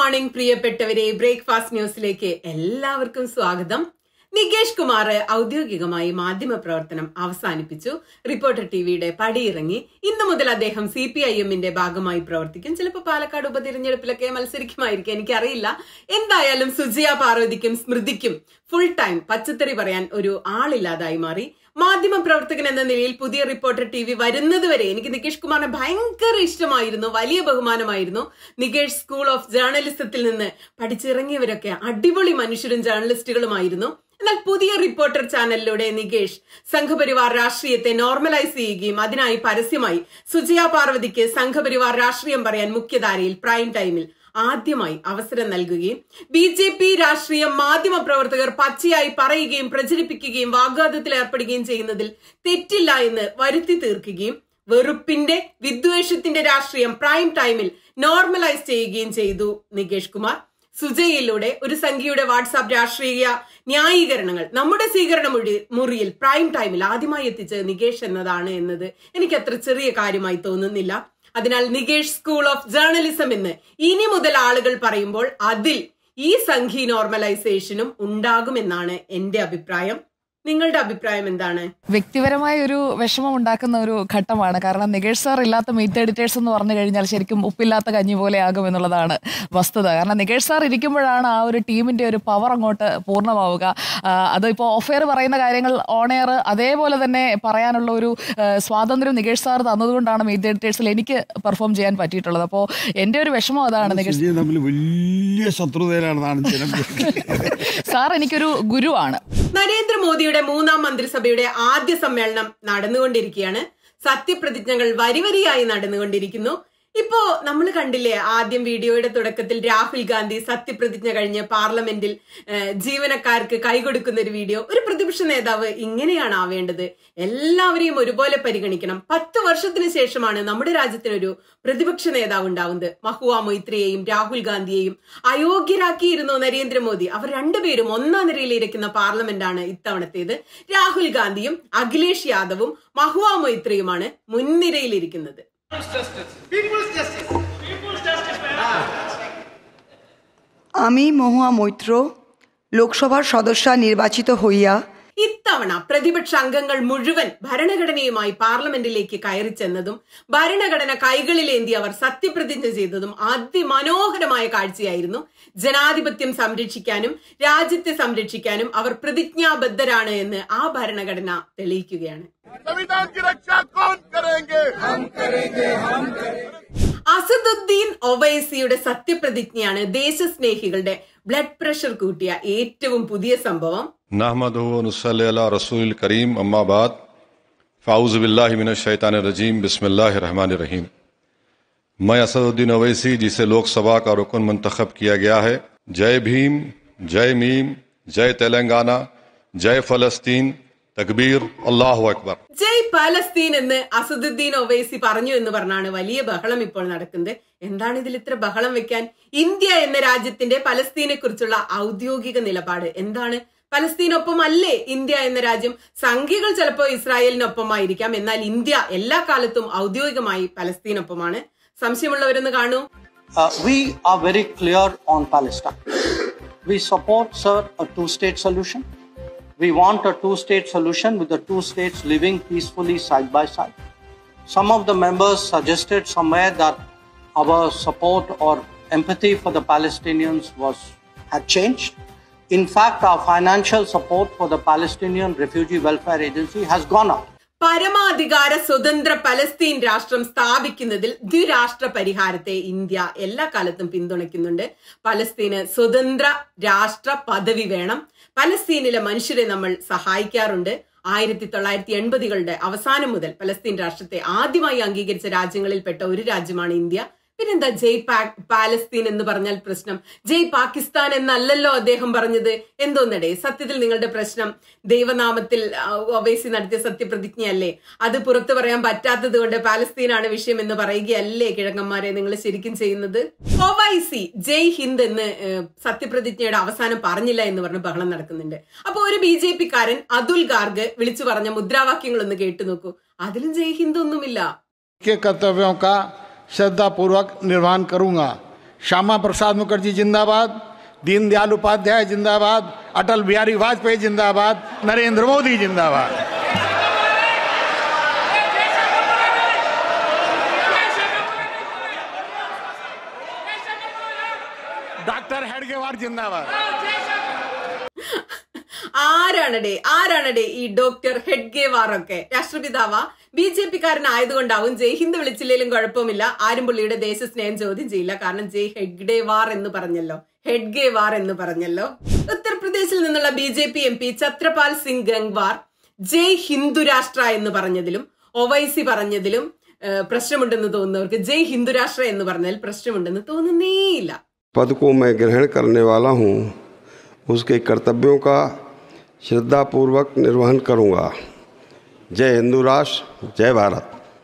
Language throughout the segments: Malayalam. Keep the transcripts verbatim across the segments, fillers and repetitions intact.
മോർണിംഗ് പ്രിയപ്പെട്ടവരെ, ബ്രേക്ക്ഫാസ്റ്റ് ന്യൂസിലേക്ക് എല്ലാവർക്കും സ്വാഗതം. നികേഷ് കുമാർ ഔദ്യോഗികമായി മാധ്യമ പ്രവർത്തനം അവസാനിപ്പിച്ചു. റിപ്പോർട്ടർ ടിവിയുടെ പടിയിറങ്ങി. ഇന്നു മുതൽ അദ്ദേഹം സി പി ഐ എമ്മിന്റെ ഭാഗമായി പ്രവർത്തിക്കും. ചിലപ്പോൾ പാലക്കാട് ഉപതിരഞ്ഞെടുപ്പിലൊക്കെ മത്സരിക്കുമായിരിക്കും, എനിക്കറിയില്ല. എന്തായാലും സുജിയ പാർവതിക്കും സ്മൃതിക്കും ഫുൾ ടൈം പച്ചത്തറി പറയാൻ ഒരു ആളില്ലാതായി മാറി. മാധ്യമ പ്രവർത്തകൻ എന്ന നിലയിൽ പുതിയ റിപ്പോർട്ടർ ടി വി വരുന്നത് വരെ എനിക്ക് നികേഷ് കുമാറിനെ ഭയങ്കര ഇഷ്ടമായിരുന്നു, വലിയ ബഹുമാനമായിരുന്നു. നികേഷ് സ്കൂൾ ഓഫ് ജേർണലിസത്തിൽ നിന്ന് പഠിച്ചിറങ്ങിയവരൊക്കെ അടിപൊളി മനുഷ്യരും ജേർണലിസ്റ്റുകളുമായിരുന്നു. എന്നാൽ പുതിയ റിപ്പോർട്ടർ ചാനലിലൂടെ നികേഷ് സംഘപരിവാർ രാഷ്ട്രീയത്തെ നോർമലൈസ് ചെയ്യുകയും അതിനായി പരസ്യമായി സുജിയ പാർവതിക്ക് സംഘപരിവാർ രാഷ്ട്രീയം പറയാൻ മുഖ്യധാരയിൽ പ്രൈം ടൈമിൽ ആദ്യമായി അവസരം നൽകുകയും ബി ജെ പി രാഷ്ട്രീയം മാധ്യമ പ്രവർത്തകർ പച്ചയായി പറയുകയും പ്രചരിപ്പിക്കുകയും വാഗ്വാദത്തിൽ ഏർപ്പെടുകയും ചെയ്യുന്നതിൽ തെറ്റില്ല എന്ന് വരുത്തി തീർക്കുകയും വെറുപ്പിന്റെ വിദ്വേഷത്തിന്റെ രാഷ്ട്രീയം പ്രൈം ടൈമിൽ നോർമലൈസ് ചെയ്യുകയും ചെയ്തു നികേഷ് കുമാർ. സുജയിലൂടെ ഒരു സംഖ്യയുടെ വാട്സാപ്പ് രാഷ്ട്രീയ ന്യായീകരണങ്ങൾ നമ്മുടെ സ്വീകരണ മുറിയിൽ പ്രൈം ടൈമിൽ ആദ്യമായി എത്തിച്ചത് നികേഷ് എന്നതാണ് എന്നത് എനിക്ക് അത്ര ചെറിയ കാര്യമായി തോന്നുന്നില്ല. അതിനാൽ നികേഷ് സ്കൂൾ ഓഫ് ജേർണലിസം എന്ന് ഇനി മുതൽ ആളുകൾ പറയുമ്പോൾ അതിൽ ഈ സംഖ്യ നോർമലൈസേഷനും ഉണ്ടാകുമെന്നാണ് എന്റെ അഭിപ്രായം. നിങ്ങളുടെ അഭിപ്രായം എന്താണ്? വ്യക്തിപരമായ ഒരു വിഷമം ഉണ്ടാക്കുന്ന ഒരു ഘട്ടമാണ്. കാരണം നികേഷ് സാർ ഇല്ലാത്ത മീറ്റ് എഡിറ്റേഴ്സ് എന്ന് പറഞ്ഞു കഴിഞ്ഞാൽ ശരിക്കും ഉപ്പില്ലാത്ത കഞ്ഞി പോലെ ആകും എന്നുള്ളതാണ് വസ്തുത. കാരണം നികേഷ് സാർ ഇരിക്കുമ്പോഴാണ് ആ ഒരു ടീമിന്റെ ഒരു പവർ അങ്ങോട്ട് പൂർണ്ണമാവുക. അതിപ്പോൾ ഓഫെയർ പറയുന്ന കാര്യങ്ങൾ ഓൺ എയർ അതേപോലെ തന്നെ പറയാനുള്ള ഒരു സ്വാതന്ത്ര്യം നികേഷ് സാർ തന്നതുകൊണ്ടാണ് മീറ്റ് എഡിറ്റേഴ്സിൽ എനിക്ക് പെർഫോം ചെയ്യാൻ പറ്റിയിട്ടുള്ളത്. അപ്പോൾ എന്റെ ഒരു വിഷമം അതാണ്. നികേഷ് വലിയ ശത്രുതയിലാണ് സാർ എനിക്കൊരു ഗുരുവാണ്. നരേന്ദ്രമോദിയുടെ മൂന്നാം മന്ത്രിസഭയുടെ ആദ്യ സമ്മേളനം നടന്നുകൊണ്ടിരിക്കുകയാണ്. സത്യപ്രതിജ്ഞകൾ വരിവരിയായി നടന്നുകൊണ്ടിരിക്കുന്നു. ഇപ്പോ നമ്മൾ കണ്ടില്ലേ, ആദ്യം വീഡിയോയുടെ തുടക്കത്തിൽ രാഹുൽ ഗാന്ധി സത്യപ്രതിജ്ഞ കഴിഞ്ഞ് പാർലമെന്റിൽ ജീവനക്കാർക്ക് കൈകൊടുക്കുന്ന ഒരു വീഡിയോ. ഒരു പ്രതിപക്ഷ നേതാവ് ഇങ്ങനെയാണ് ആവേണ്ടത്. എല്ലാവരെയും ഒരുപോലെ പരിഗണിക്കണം. പത്ത് വർഷത്തിന് ശേഷമാണ് നമ്മുടെ രാജ്യത്തിനൊരു പ്രതിപക്ഷ നേതാവ് ഉണ്ടാവുന്നത്. മഹുവ മൊയ്ത്രയെയും രാഹുൽ ഗാന്ധിയെയും അയോഗ്യരാക്കിയിരുന്നു നരേന്ദ്രമോദി. അവർ രണ്ടുപേരും ഒന്നാം നിരയിലിരിക്കുന്ന പാർലമെന്റാണ് ഇത്തവണത്തേത്. രാഹുൽ ഗാന്ധിയും അഖിലേഷ് യാദവും മഹുവ മൊയ്ത്രയുമാണ് മുൻനിരയിലിരിക്കുന്നത്. আমি মহুয়া মৈত্র লোকসভার সদস্য নির্বাচিত হইয়া ഇത്തവണ പ്രതിപക്ഷ അംഗങ്ങൾ മുഴുവൻ ഭരണഘടനയുമായി പാർലമെന്റിലേക്ക് കയറി ചെന്നതും ഭരണഘടന കൈകളിലേന്തി അവർ സത്യപ്രതിജ്ഞ ചെയ്തതും അതിമനോഹരമായ കാഴ്ചയായിരുന്നു. ജനാധിപത്യം സംരക്ഷിക്കാനും രാജ്യത്തെ സംരക്ഷിക്കാനും അവർ പ്രതിജ്ഞാബദ്ധരാണ് എന്ന് ആ ഭരണഘടന തെളിയിക്കുകയാണ്. അസദുദ്ദീൻ ഒവൈസിയുടെ സത്യപ്രതിജ്ഞയാണ് ദേശസ്നേഹികളുടെ ബ്ലഡ് പ്രഷർ കൂട്ടിയ ഏറ്റവും പുതിയ സംഭവം. നഹ്മദുഹു വനുസല്ലി അലാ റസൂലിൽ കരീം അമ്മാ ബാദ് ഫഔസു ബില്ലാഹി മിനശ് ശൈത്താനിർ रजीम बिस्मिल्लाहिर रहमानिर रहीम। मैं असदुद्दीन ओवैसी जिसे लोकसभा का रुकन मुंतखब किया गया है, जय भीम, जय मीम, जय तेलंगाना, जय फलस्तीन, തക്ബീർ, അല്ലാഹു അക്ബർ. ജയ് പാലസ്തീൻ എന്ന് അസദുദ്ദീൻ ഒവൈസി പറഞ്ഞു എന്ന് പറഞ്ഞാണ് വലിയ ബഹളം ഇപ്പോൾ നടക്കുന്നത്. എന്താണ് ഇതിൽ ഇത്ര ബഹളം വെക്കാൻ? ഇന്ത്യ എന്ന രാജ്യത്തിന്റെ പലസ്തീനെ കുറിച്ചുള്ള ഔദ്യോഗിക നിലപാട് എന്താണ്? പലസ്തീനൊപ്പം അല്ലേ ഇന്ത്യ എന്ന രാജ്യം? സംഖ്യകൾ ചിലപ്പോൾ ഇസ്രായേലിനൊപ്പമായിരിക്കാം, എന്നാൽ ഇന്ത്യ എല്ലാ കാലത്തും ഔദ്യോഗികമായി പലസ്തീനൊപ്പമാണ്. സംശയമുള്ളവരെന്ന് കാണൂ. We are very clear on Palestine. We support, sir, a two-state solution. We want a two-state solution with the two states living peacefully side by side. Some of the members suggested somewhere that our support or empathy for the Palestinians was had changed. In fact, our financial support for the Palestinian Refugee Welfare Agency has gone up. പരമാധികാര സ്വതന്ത്ര പലസ്തീൻ രാഷ്ട്രം സ്ഥാപിക്കുന്നതിൽ ദ്വിരാഷ്ട്ര പരിഹാരത്തെ ഇന്ത്യ എല്ലാ കാലത്തും പിന്തുണയ്ക്കുന്നുണ്ട്. പലസ്തീന് സ്വതന്ത്ര രാഷ്ട്ര പദവി വേണം. പലസ്തീനിലെ മനുഷ്യരെ നമ്മൾ സഹായിക്കാറുണ്ട്. ആയിരത്തി തൊള്ളായിരത്തി എൺപതുകളുടെ അവസാനം മുതൽ പലസ്തീൻ രാഷ്ട്രത്തെ ആദ്യമായി അംഗീകരിച്ച രാജ്യങ്ങളിൽപ്പെട്ട ഒരു രാജ്യമാണ് ഇന്ത്യ. പിന്നെന്താ ജയ് പാലസ്തീൻ എന്ന് പറഞ്ഞാൽ പ്രശ്നം? ജയ് പാകിസ്ഥാൻ എന്നല്ലല്ലോ അദ്ദേഹം പറഞ്ഞത്. എന്തോന്നടേ, സത്യത്തിൽ നിങ്ങളുടെ പ്രശ്നം ദൈവനാമത്തിൽ ഒവൈസി നടത്തിയ സത്യപ്രതിജ്ഞയല്ലേ? അത് പുറത്തു പറയാൻ പറ്റാത്തത് കൊണ്ട് പാലസ്തീനാണ് വിഷയം എന്ന് പറയുകയല്ലേ കിഴങ്ങന്മാരെ നിങ്ങൾ ശരിക്കും ചെയ്യുന്നത്? ഒവൈസി ജയ് ഹിന്ദ് എന്ന് സത്യപ്രതിജ്ഞയുടെ അവസാനം പറഞ്ഞില്ല എന്ന് പറഞ്ഞ് ബഹളം നടക്കുന്നുണ്ട്. അപ്പൊ ഒരു ബി ജെ പി കാരൻ അതുൽ ഗാർഗ് വിളിച്ചു പറഞ്ഞ മുദ്രാവാക്യങ്ങളൊന്ന് കേട്ടു നോക്കൂ. അതിലും ജയ് ഹിന്ദ് ഒന്നുമില്ല. श्रद्धापूर्वक निर्वहन करूंगा। श्यामा प्रसाद मुखर्जी जिंदाबाद, दीनदयाल उपाध्याय जिंदाबाद, अटल बिहारी वाजपेयी जिंदाबाद, नरेंद्र मोदी जिंदाबाद। डॉक्टर हेडगेवार जिंदाबाद। ആരാണടേ ആരാണടേ ഈ ഡോക്ടർ ഹെഡ്ഗേവാർ ഒക്കെ? രാഷ്ട്രപിതാവാ? ബി ജെ പിക്കാരനായതുകൊണ്ടാവും ജയ് ഹിന്ദ് വിളിച്ചില്ലേലും കുഴപ്പമില്ല, ആരും പുള്ളിയുടെ ദേശസ്നേഹം ചോദ്യം ചെയ്യില്ല. കാരണം ജയ് ഹെഡ്ഗേവാർ എന്ന് പറഞ്ഞല്ലോ, ഹെഡ്ഗേവാർ എന്ന് പറഞ്ഞല്ലോ. ഉത്തർപ്രദേശിൽ നിന്നുള്ള B J P M P Chhatrapal Singh Gangwar Jai ഹിന്ദുരാഷ്ട്ര എന്ന് പറഞ്ഞതിലും ഒവൈസി പറഞ്ഞതിലും പ്രശ്നമുണ്ടെന്ന് തോന്നുന്നവർക്ക് ജയ് ഹിന്ദുരാഷ്ട്ര എന്ന് പറഞ്ഞതിൽ പ്രശ്നമുണ്ടെന്ന് തോന്നുന്നേയില്ല. पद को मैं ग्रहण करने वाला हूँ, उसके कर्तव्यों का श्रद्धापूर्वक निर्वहन करूँगा। जय हिंदू राष्ट्र, जय भारत।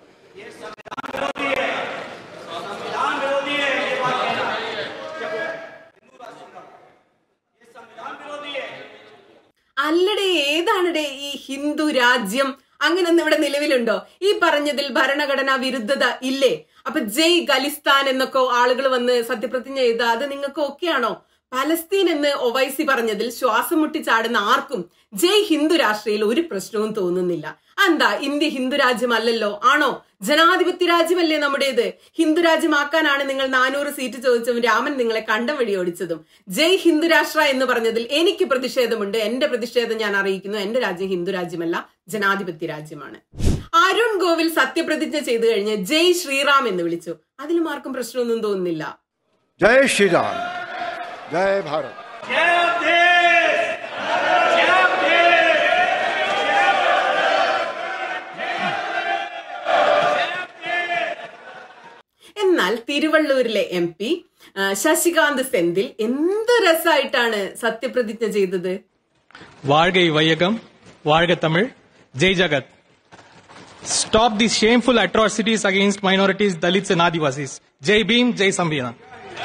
അല്ലടേ, ഏതാണടേ ഈ ഹിന്ദു രാജ്യം? അങ്ങനൊന്നും ഇവിടെ നിലവിലുണ്ടോ? ഈ പറഞ്ഞതിൽ ഭരണഘടനാ വിരുദ്ധത ഇല്ലേ? അപ്പൊ ജയ് ഖലിസ്ഥാൻ എന്നൊക്കെ ആളുകൾ വന്ന് സത്യപ്രതിജ്ഞ ചെയ്ത അത് നിങ്ങൾക്ക് ഓക്കെയാണോ? പലസ്തീൻ എന്ന് ഒവൈസി പറഞ്ഞതിൽ ശ്വാസം മുട്ടി ചാടുന്ന ആർക്കും ജയ് ഹിന്ദു രാഷ്ട്രയിൽ ഒരു പ്രശ്നവും തോന്നുന്നില്ല. എന്താ, ഇന്ത്യ ഹിന്ദു രാജ്യമല്ലല്ലോ? ആണോ? ജനാധിപത്യ രാജ്യമല്ലേ നമ്മുടേത്? ഹിന്ദു രാജ്യമാക്കാനാണ് നിങ്ങൾ നാനൂറ് സീറ്റ് ചോദിച്ചതും രാമൻ നിങ്ങളെ കണ്ടം വഴി ഓടിച്ചതും. ജയ് ഹിന്ദു രാഷ്ട്ര എന്ന് പറഞ്ഞതിൽ എനിക്ക് പ്രതിഷേധമുണ്ട്. എന്റെ പ്രതിഷേധം ഞാൻ അറിയിക്കുന്നു. എന്റെ രാജ്യം ഹിന്ദു രാജ്യമല്ല, ജനാധിപത്യ രാജ്യമാണ്. അരുൺ ഗോവിൽ സത്യപ്രതിജ്ഞ ചെയ്തു കഴിഞ്ഞ് ജയ് ശ്രീറാം എന്ന് വിളിച്ചു. അതിലും ആർക്കും പ്രശ്നമൊന്നും തോന്നുന്നില്ല. जय श्री राम, जय भारत। എന്നാൽ തിരുവള്ളൂരിലെ എം പി ശശികാന്ത് സെന്തിൽ എന്ത് രസമായിട്ടാണ് സത്യപ്രതിജ്ഞ ചെയ്തത്. വാഴ്ക വൈയകം, വാഴ്ക തമിഴ്, ജയ് ജഗത്. Stop the shameful atrocities against minorities, Dalits and Adivasis. Jai Bhim, Jai Samvidhan.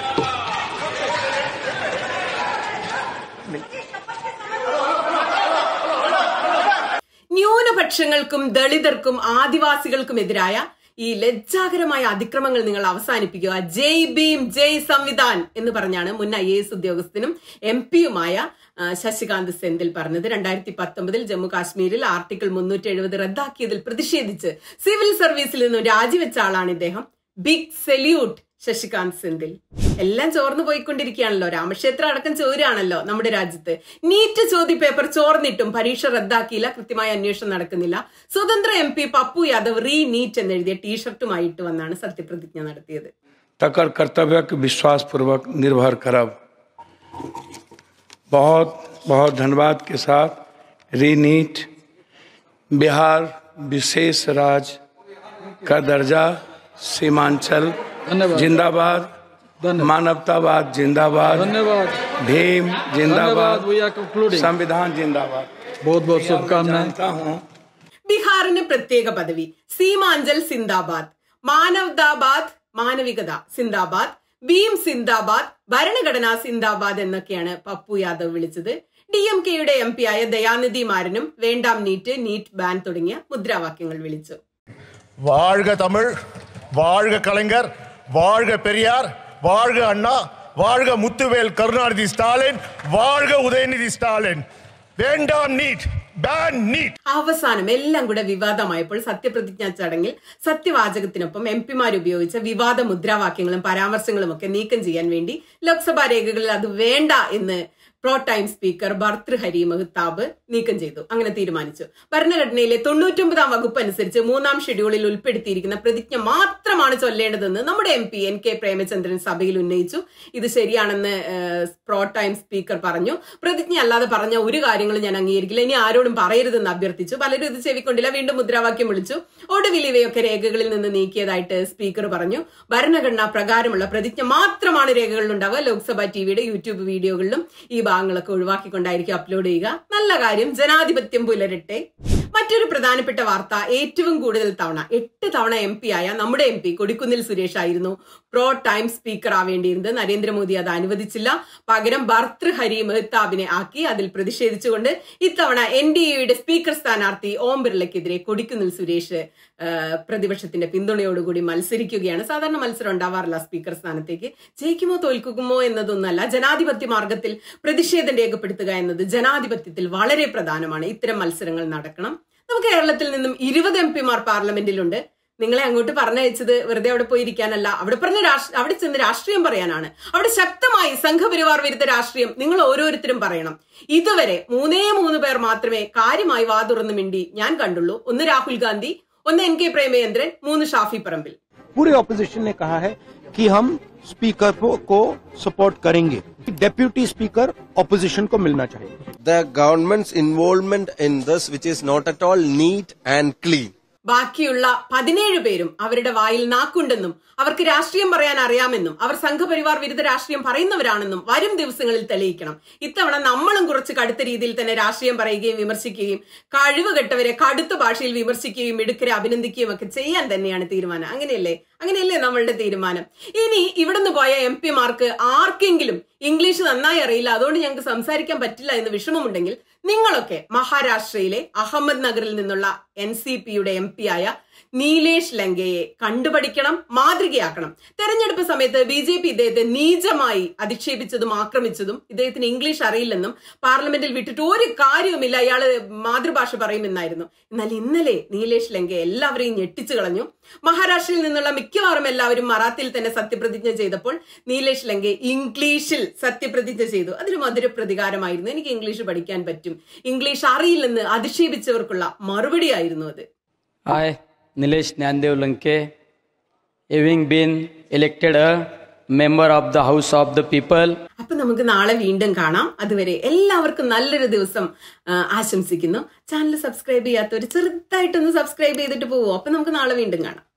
ന്യൂനപക്ഷങ്ങൾക്കും ദളിതർക്കും ആദിവാസികൾക്കുമെതിരായ ഈ ലജ്ജാകരമായ അതിക്രമങ്ങൾ നിങ്ങൾ അവസാനിപ്പിക്കുക. ജയ് ഭീം, ജയ് സംവിധാൻ എന്ന് പറഞ്ഞാണ് മുൻ ഐ എ എസ് ഉദ്യോഗസ്ഥനും എം പിയുമായ ശശികാന്ത് സെന്തിൽ പറഞ്ഞത്. രണ്ടായിരത്തി പത്തൊമ്പതിൽ ജമ്മു കാശ്മീരിൽ ആർട്ടിക്കിൾ മുന്നൂറ്റി എഴുപത് റദ്ദാക്കിയതിൽ പ്രതിഷേധിച്ച് സിവിൽ സർവീസിൽ നിന്നും രാജിവെച്ച ആളാണ് ഇദ്ദേഹം. Big salute Sasikanth Senthil. എല്ലാം ചോർന്നു പോയിക്കൊണ്ടിരിക്കുകയാണല്ലോ. രാമക്ഷേത്രം അടക്കം ചോരാണല്ലോ നമ്മുടെ രാജ്യത്ത്. നീറ്റ് ചോദ്യപേപ്പർ ചോർന്നിട്ടും പരീക്ഷ റദ്ദാക്കിയില്ല, കൃത്യമായ അന്വേഷണം നടക്കുന്നില്ല. സ്വതന്ത്ര M P Pappu Yadav re NEET എന്നെഴുതിയ ടീഷർട്ടുമായിട്ട് വന്നാണ് സത്യപ്രതിജ്ഞ നടത്തിയത്. तकर कर्तव्य विश्वास पूर्वक निर्भर करब। बहुत बहुत धन्यवाद के साथ रीनीट बिहार विशेष राज्य का दर्जा, सीमांचल जिंदाबाद, मानवतावाद जिंदाबाद, भीम जिंदाबाद, संविधान जिंदाबाद। बहुत बहुत शुभकामनाएं। ബീഹാറിന് പ്രത്യേക പദവി, സീമാഞ്ചൽ സിന്ദാബാദ്, മാനവതാബാദ് മാനവികത സിന്ദാബാദ്, ഭീം സിന്ദാബാദ്, ഭരണഘടനാ സിന്ദാബാദ് എന്നൊക്കെയാണ് പപ്പു യാദവ് വിളിച്ചത്. ഡി എം കെയുടെ എം പി ആയ ദയാനിധി മാരനും വേണ്ടാം നീറ്റ്, നീറ്റ് ബാൻ തുടങ്ങിയ മുദ്രാവാക്യങ്ങൾ വിളിച്ചു. വാഴ്ക തമിഴ്, വാഴ്ക കലങ്കർ, വാഴ്ക പെരിയാർ, വാഴ്ക അണ്ണ, വാഴ്ക മുത്തുവേൽ കരുണാനിധി സ്റ്റാലിൻ, വാഴ്ക ഉദയനിധി സ്റ്റാലിൻ, വേണ്ടാം നീറ്റ്, ബാൻ നീറ്റ്. അവസാനം എല്ലാം കൂടെ വിവാദമായപ്പോൾ സത്യപ്രതിജ്ഞാ ചടങ്ങിൽ സത്യവാചകത്തിനൊപ്പം എം പിമാർ ഉപയോഗിച്ച വിവാദ മുദ്രാവാക്യങ്ങളും പരാമർശങ്ങളും ഒക്കെ നീക്കം ചെയ്യാൻ വേണ്ടി ലോക്സഭാ രേഖകളിൽ അത് വേണ്ട എന്ന് pro tem speaker Bhartruhari Mahtab നീക്കം ചെയ്തു. അങ്ങനെ തീരുമാനിച്ചു. ഭരണഘടനയിലെ തൊണ്ണൂറ്റൊമ്പതാം വകുപ്പ് അനുസരിച്ച് മൂന്നാം ഷെഡ്യൂളിൽ ഉൾപ്പെടുത്തിയിരിക്കുന്ന പ്രതിജ്ഞ മാത്രമാണ് ചൊല്ലേണ്ടതെന്ന് നമ്മുടെ M P N K Premachandran സഭയിൽ ഉന്നയിച്ചു. ഇത് ശരിയാണെന്ന് പ്രോ ടൈം സ്പീക്കർ പറഞ്ഞു. പ്രതിജ്ഞ അല്ലാതെ പറഞ്ഞ ഒരു കാര്യങ്ങളും ഞാൻ അംഗീകരിക്കില്ല, ഇനി ആരോടും പറയരുതെന്ന് അഭ്യർത്ഥിച്ചു. പലരും ഇത് ചെവിക്കൊണ്ടില്ല, വീണ്ടും മുദ്രാവാക്യം വിളിച്ചു. ഒടുവിൽ ഇവയൊക്കെ രേഖകളിൽ നിന്ന് നീക്കിയതായിട്ട് സ്പീക്കർ പറഞ്ഞു. ഭരണഘടനാ പ്രകാരമുള്ള പ്രതിജ്ഞ മാത്രമാണ് രേഖകളിൽ ഉണ്ടാവുക. ലോക്സഭ ടിവിയുടെ യൂട്യൂബ് വീഡിയോകളിലും ഈ ഭാഗങ്ങളൊക്കെ ഒഴിവാക്കിക്കൊണ്ടായിരിക്കും അപ്ലോഡ് ചെയ്യുക. നല്ല കാര്യം, ജനാധിപത്യം പുലരട്ടെ. മറ്റൊരു പ്രധാനപ്പെട്ട വാർത്ത, ഏറ്റവും കൂടുതൽ തവണ എട്ട് തവണ എം പി ആയ നമ്മുടെ എം പി കൊടിക്കുന്നിൽ സുരേഷ് ആയിരുന്നു പ്രോ ടൈം സ്പീക്കർ ആവേണ്ടിയിരുന്നത്. നരേന്ദ്രമോദി അത് അനുവദിച്ചില്ല. പകരം ഭർതൃഹരി മെഹ്താബിനെ ആക്കി. അതിൽ പ്രതിഷേധിച്ചുകൊണ്ട് ഇത്തവണ എൻ ഡി എയുടെ സ്പീക്കർ സ്ഥാനാർത്ഥി ഓം ബിർളയ്ക്കെതിരെ കൊടിക്കുന്നിൽ സുരേഷ് പ്രതിപക്ഷത്തിന്റെ പിന്തുണയോടുകൂടി മത്സരിക്കുകയാണ്. സാധാരണ മത്സരം ഉണ്ടാവാറില്ല സ്പീക്കർ സ്ഥാനത്തേക്ക്. ജയിക്കുമോ തോൽക്കുമോ എന്നതൊന്നല്ല, ജനാധിപത്യ മാർഗത്തിൽ പ്രതിഷേധം രേഖപ്പെടുത്തുക എന്നത് ജനാധിപത്യത്തിൽ വളരെ പ്രധാനമാണ്. ഇത്തരം മത്സരങ്ങൾ നടക്കണം. നമുക്ക് കേരളത്തിൽ നിന്നും ഇരുപത് എം പിമാർ പാർലമെന്റിലുണ്ട്. നിങ്ങളെ അങ്ങോട്ട് പറഞ്ഞയച്ചത് വെറുതെ അവിടെ പോയിരിക്കാനല്ല, അവിടെ പറഞ്ഞ രാഷ്ട്രീയ അവിടെ ചെന്ന് രാഷ്ട്രീയം പറയാനാണ്. അവിടെ ശക്തമായി സംഘപരിവാർ വിരുദ്ധ രാഷ്ട്രീയം നിങ്ങൾ ഓരോരുത്തരും പറയണം. ഇതുവരെ മൂന്നേ മൂന്ന് പേർ മാത്രമേ കാര്യമായി വാതുറന്ന് മിണ്ടി ഞാൻ കണ്ടുള്ളൂ. ഒന്ന് രാഹുൽ ഗാന്ധി, ഒന്ന് എൻ കെ പ്രേമചന്ദ്രൻ, മൂന്ന് ഷാഫി പറമ്പിൽ. पूरे ऑपोजिशन ने कहा है कि हम स्पीकर को सपोर्ट करेंगे. डेप्यूटी स्पीकर ऑपोजिशन को मिलना चाहिए. The government's involvement in this, which is not at all neat and clean. ബാക്കിയുള്ള പതിനേഴ് പേരും അവരുടെ വായിൽ നാക്കുണ്ടെന്നും അവർക്ക് രാഷ്ട്രീയം പറയാൻ അറിയാമെന്നും അവർ സംഘപരിവാർ വിരുദ്ധ രാഷ്ട്രീയം പറയുന്നവരാണെന്നും വരും ദിവസങ്ങളിൽ തെളിയിക്കണം. ഇത്തവണ നമ്മളും കുറച്ച് കടുത്ത രീതിയിൽ തന്നെ രാഷ്ട്രീയം പറയുകയും വിമർശിക്കുകയും കഴിവുകെട്ടവരെ കടുത്ത ഭാഷയിൽ വിമർശിക്കുകയും ഇടുക്കരെ അഭിനന്ദിക്കുകയും ഒക്കെ ചെയ്യാൻ തന്നെയാണ് തീരുമാനം. അങ്ങനെയല്ലേ അങ്ങനെയല്ലേ നമ്മളുടെ തീരുമാനം. ഇനി ഇവിടുന്ന് പോയ എം പിമാർക്ക് ആർക്കെങ്കിലും ഇംഗ്ലീഷ് നന്നായി അറിയില്ല, അതുകൊണ്ട് ഞങ്ങൾക്ക് സംസാരിക്കാൻ പറ്റില്ല എന്ന് വിഷമമുണ്ടെങ്കിൽ നിങ്ങളൊക്കെ മഹാരാഷ്ട്രയിലെ അഹമ്മദ് നഗറിൽ നിന്നുള്ള എൻ സി പിയുടെ എം പി ആയ നീലേഷ് ലങ്കയെ കണ്ടുപഠിക്കണം, മാതൃകയാക്കണം. തെരഞ്ഞെടുപ്പ് സമയത്ത് ബി ജെ പി ഇദ്ദേഹത്തെ നീചമായി അധിക്ഷേപിച്ചതും ആക്രമിച്ചതും ഇദ്ദേഹത്തിന് ഇംഗ്ലീഷ് അറിയില്ലെന്നും പാർലമെന്റിൽ വിട്ടിട്ട് ഒരു കാര്യവുമില്ല, ഇയാള് മാതൃഭാഷ പറയുമെന്നായിരുന്നു. എന്നാൽ ഇന്നലെ നീലേഷ് ലങ്ക എല്ലാവരെയും ഞെട്ടിച്ചു കളഞ്ഞു. മഹാരാഷ്ട്രയിൽ നിന്നുള്ള മിക്കവാറും എല്ലാവരും മറാത്തിയിൽ തന്നെ സത്യപ്രതിജ്ഞ ചെയ്തപ്പോൾ നീലേഷ് ലങ്ക ഇംഗ്ലീഷിൽ സത്യപ്രതിജ്ഞ ചെയ്തു. അതിന് മധുര പ്രതികാരമായിരുന്നു. എനിക്ക് ഇംഗ്ലീഷ് പഠിക്കാൻ പറ്റും, ഇംഗ്ലീഷ് അറിയില്ലെന്ന് അധിക്ഷേപിച്ചവർക്കുള്ള മറുപടി ആയിരുന്നു അത്. I, Nilesh Nyandev Lanke, having been elected a member of the House of the People. അപ്പൊ നമുക്ക് നാളെ വീണ്ടും കാണാം. അതുവരെ എല്ലാവർക്കും നല്ലൊരു ദിവസം ആശംസിക്കുന്നു. ചാനൽ സബ്സ്ക്രൈബ് ചെയ്യാത്തവർ ചെറുതായിട്ടൊന്ന് സബ്സ്ക്രൈബ് ചെയ്തിട്ട് പോവോ. അപ്പൊ നമുക്ക് നാളെ വീണ്ടും കാണാം.